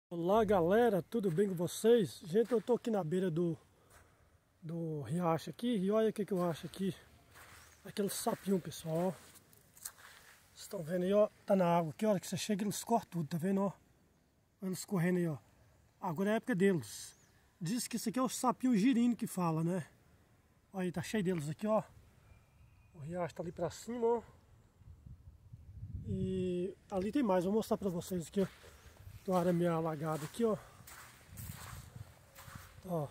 Olá galera, tudo bem com vocês? Gente, eu tô aqui na beira do riacho aqui e olha o que eu acho aqui. Aquele sapinho, pessoal, ó. Vocês estão vendo aí, ó, tá na água aqui, a hora que você chega eles cortam tudo, tá vendo, ó? Olha eles correndo aí, ó. Agora é a época deles. Diz que isso aqui é o sapinho girino que fala, né? Olha aí, tá cheio deles aqui, ó. O riacho tá ali pra cima, ó. E ali tem mais, vou mostrar pra vocês aqui, ó. Tem uma área meio alagada aqui, ó. Ó.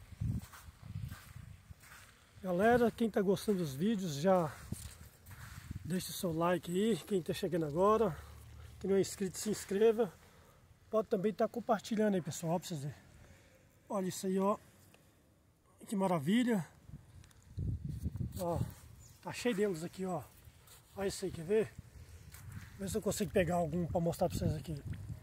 Galera, quem tá gostando dos vídeos, já deixa o seu like aí. Quem tá chegando agora, quem não é inscrito, se inscreva. Pode também estar compartilhando aí, pessoal, pra vocês verem. Olha isso aí, ó. Que maravilha. Ó, tá cheio deles aqui, ó. Olha isso aí, quer ver? Vê se eu consigo pegar algum pra mostrar pra vocês aqui.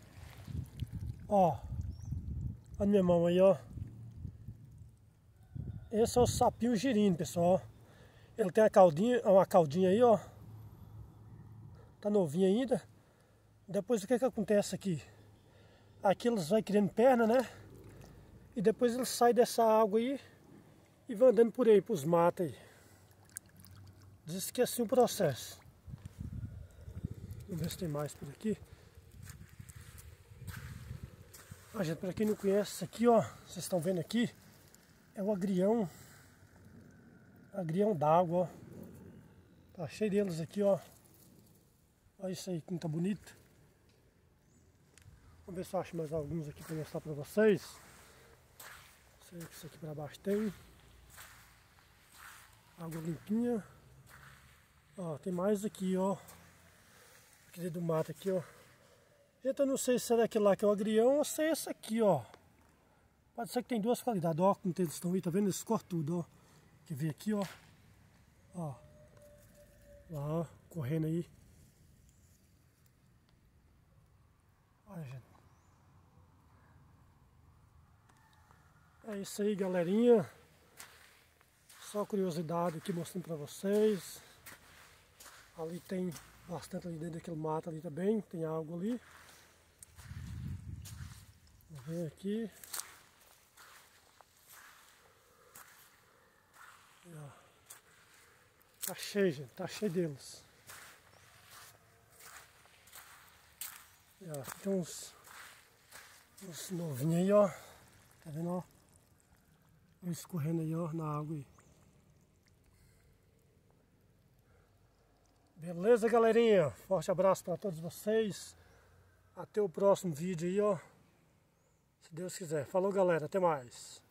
Ó, olha minha mão aí, ó. Esse é o sapinho girino, pessoal. Ele tem uma caudinha aí, ó. Tá novinho ainda. Depois o que acontece aqui? Aqui eles vão criando perna, né? E depois eles saem dessa água aí e vão andando por aí, pros matos aí. Diz que é assim o processo. Vamos ver se tem mais por aqui. Ah, gente, pra quem não conhece isso aqui, ó, vocês estão vendo aqui, é o agrião d'água, ó. Tá cheio deles aqui, ó. Olha isso aí, como tá bonito. Vamos ver se eu acho mais alguns aqui pra mostrar pra vocês. Sei que isso aqui pra baixo tem. Água limpinha. Ó, tem mais aqui, ó. Aqui dentro do mato aqui, ó. Gente, eu não sei se é daquele lá que é o agrião ou se é esse aqui, ó. Pode ser que tem duas qualidades, ó, como eles estão aí, tá vendo? Eles cortam tudo, ó. Quer ver aqui, ó. Ó. Lá, ó, correndo aí. Olha, gente. É isso aí, galerinha. Só curiosidade aqui mostrando pra vocês. Ali tem bastante ali dentro daquele mato ali também. Tem água ali. Vamos ver aqui. Tá cheio, gente. Tá cheio deles. E, ó, tem uns novinhos aí, ó. Tá vendo, ó? Eles escorrendo aí, ó, na água aí. Beleza, galerinha? Forte abraço para todos vocês. Até o próximo vídeo aí, ó. Se Deus quiser. Falou, galera. Até mais.